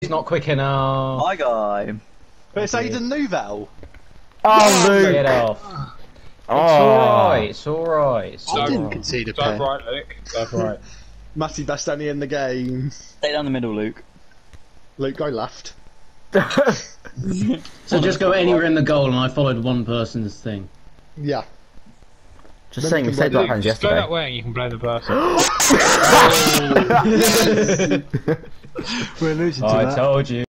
It's not quick enough. My guy. But it's Aiden Nouvel. Oh, Luke! Get off. Oh. It's alright. It's I alright. didn't concede a Dive pen. right, Luke. Dive right. Matty Bastani in the game. Stay down the middle, Luke. Luke, go left. So just go anywhere in the goal, and I followed one person's thing. Yeah. Just saying, we saved our hands Just go that yesterday. way and you can blame the person. We're losing to I that. told you.